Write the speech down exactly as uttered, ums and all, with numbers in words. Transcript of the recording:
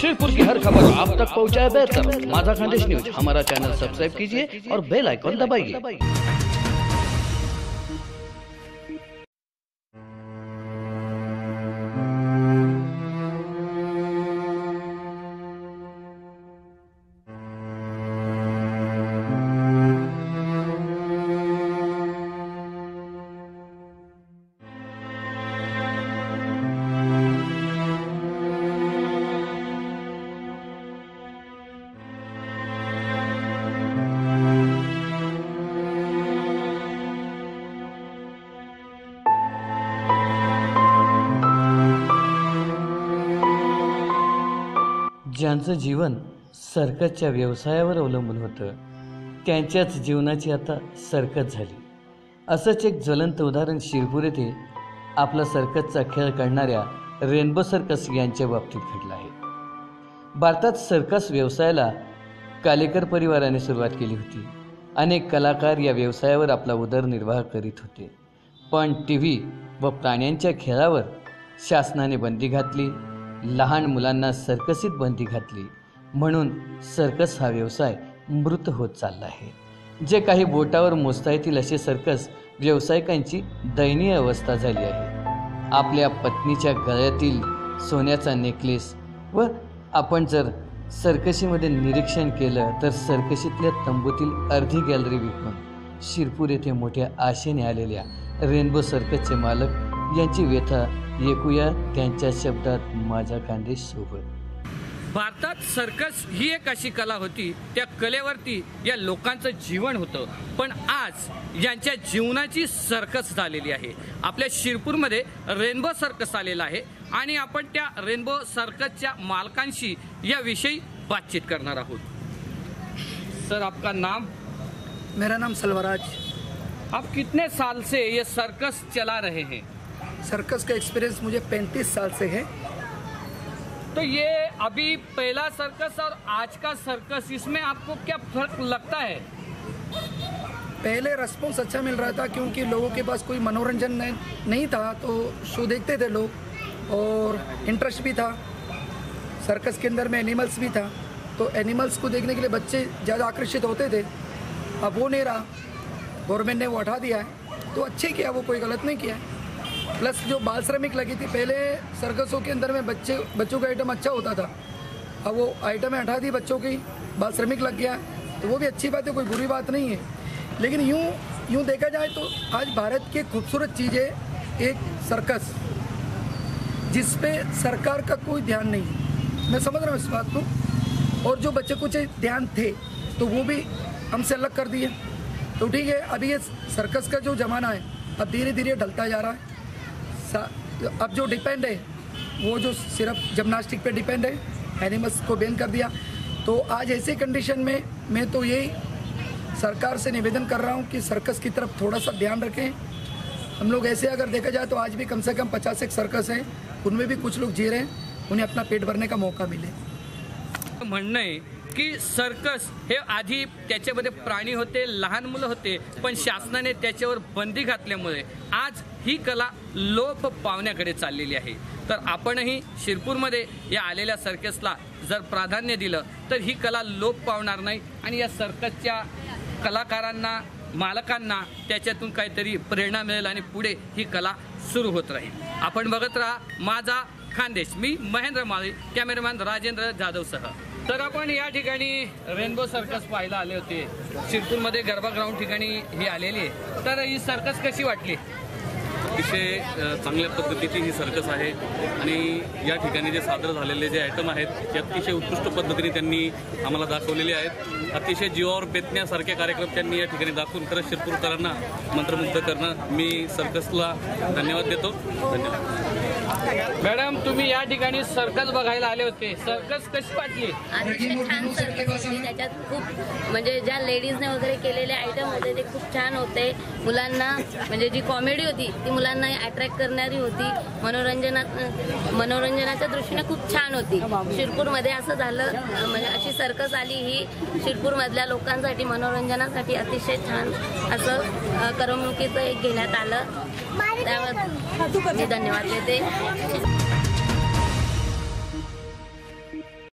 शिरपुर की हर खबर आप तक पहुंचाए बेहतर माझा खानदेश न्यूज हमारा चैनल सब्सक्राइब कीजिए और बेल आइकन दबाइए। ज्यांचं जीवन सर्कसच्या व्यवसायावर अवलंबून होतं त्यांच्याच जीवनाची आता सर्कस झाली। असंच एक ज्वलंत उदाहरण शिरपूर येथे आपला सर्कसचा खेळ करणाऱ्या रेनबो सर्कस यांच्या बाबतीत घडलं आहे। भारतात सर्कस व्यवसायाला कालेकर परिवाराने सुरुवात केली होती। अनेक कलाकार या व्यवसायावर आपला उदरनिर्वाह करीत होते, पण टी व्ही व प्राण्यांच्या खेळावर शासनाने बंदी घातली। लहान मुलांना सर्कसीत बंदी घातली, म्हणून सर्कस हा व्यवसाय मृत होत चालला आहे। जे काही बोटावर मोजता येतील असे सर्कस व्यावसायिकांची दयनीय अवस्था झाली आहे। आपल्या पत्नीच्या गळ्यातील सोन्याचा नेकलेस व आपण जर सर्कशीमध्ये निरीक्षण केलं तर सर्कशीतल्या तंबूतील अर्धी गॅलरी विकून शिरपूर येथे मोठ्या आशेने आलेल्या रेनबो सर्कसचे मालक यांची व्यथा ऐकूया त्यांच्या शब्दात माझा खानदेश सोबत। भारतात सर्कस ही एक अशी कला होती, त्या कलेवरती या लोकांचं जीवन होतं, पण आज यांच्या जीवनाची सर्कस झालेली आहे। आपल्या शिरपूरमध्ये रेनबो सर्कस आलेला आहे आणि आपण त्या रेनबो सर्कसच्या मालकांशी याविषयी बातचीत करणार आहोत। सर, आपका नाम? मेरा नाम सलवराज। आप कितने साल से ये सर्कस चला रहे हैं? सर्कस का एक्सपीरियंस मुझे पैंतीस साल से है। तो ये अभी पहला सर्कस और आज का सर्कस, इसमें आपको क्या फर्क लगता है? पहले रिस्पॉन्स अच्छा मिल रहा था क्योंकि लोगों के पास कोई मनोरंजन नहीं, नहीं था, तो शो देखते थे लोग और इंटरेस्ट भी था। सर्कस के अंदर में एनिमल्स भी था, तो एनिमल्स को देखने के लिए बच्चे ज़्यादा आकर्षित होते थे। अब वो नहीं रहा, गवर्नमेंट ने वो हटा दिया है, तो अच्छे किया, वो कोई गलत नहीं किया है। प्लस जो बाल श्रमिक लगी थी, पहले सर्कसों के अंदर में बच्चे बच्चों का आइटम अच्छा होता था, अब वो आइटम हटा दी बच्चों की, बाल श्रमिक लग गया, तो वो भी अच्छी बात है, कोई बुरी बात नहीं है। लेकिन यूँ यूँ देखा जाए तो आज भारत की खूबसूरत चीज़ है एक सर्कस, जिस पे सरकार का कोई ध्यान नहीं है। मैं समझ रहा हूँ इस बात को, और जो बच्चे कुछ ध्यान थे तो वो भी हमसे अलग कर दिए। तो ठीक है, अभी ये सर्कस का जो ज़माना है अब धीरे धीरे ढलता जा रहा है। अब जो डिपेंड है वो जो सिर्फ जिम्नास्टिक पे डिपेंड है, एनिमल्स को बैन कर दिया। तो आज ऐसे कंडीशन में मैं तो यही सरकार से निवेदन कर रहा हूँ कि सर्कस की तरफ थोड़ा सा ध्यान रखें। हम लोग ऐसे अगर देखा जाए तो आज भी कम से कम पचास एक सर्कस हैं, उनमें भी कुछ लोग जी रहे हैं, उन्हें अपना पेट भरने का मौका मिले। म्हणणं आहे की सर्कस हे आधी त्याच्यामध्ये प्राणी होते, लहान मुलं होते, पण शासनाने त्याच्यावर बंदी घातल्यामुळे आज ही कला लोप पावण्याकडे चाललेली आहे। तर आपणही शिरपूरमध्ये या आलेल्या सर्कसला जर प्राधान्य दिलं तर ही कला लोप पावणार नाही आणि या सर्कसच्या कलाकारांना, मालकांना त्याच्यातून काहीतरी प्रेरणा मिळेल आणि पुढे ही कला सुरू होत राहील। आपण बघत राहा माझा खानदेश। मी महेंद्र माळी, कॅमेरामॅन राजेंद्र जाधवसह। तर आपण या ठिकाणी रेनबो सर्कस पाहायला आले होते, शिरपूरमध्ये गरबा ग्राउंड ठिकाणी ही आलेली आहे। तर ही सर्कस कशी वाटली? अतिशय चांगल्या पद्धतीची ही सर्कस आहे आणि या ठिकाणी जे सादर झालेले जे आयटम आहेत ते अतिशय उत्कृष्ट पद्धतीने त्यांनी आम्हाला दाखवलेले आहेत। अतिशय जीवावर बेतण्यासारखे कार्यक्रम त्यांनी या ठिकाणी दाखवून खरंच शिरपूरकरांना मंत्रमुग्ध करणं। मी सर्कसला धन्यवाद देतो। धन्यवाद। मॅडम, तुम्ही या ठिकाणी सर्कस बघायला आले होते, सर्कस कशी वाटली? अतिशय छान सर्कस होती, त्याच्यात खूप म्हणजे ज्या लेडीजने वगैरे केलेले आयटम होते ते खूप छान होते। मुलांना म्हणजे जी कॉमेडी होती ती मुलांना अट्रॅक्ट करणारी होती, मनोरंजना मनोरंजनाच्या दृष्टीने खूप छान होती। शिरपूरमध्ये असं झालं म्हणजे अशी सर्कस आली ही शिरपूरमधल्या लोकांसाठी मनोरंजनासाठी अतिशय छान असं करमणुकीचं एक घेण्यात आलं, त्यावर मी धन्यवाद देते।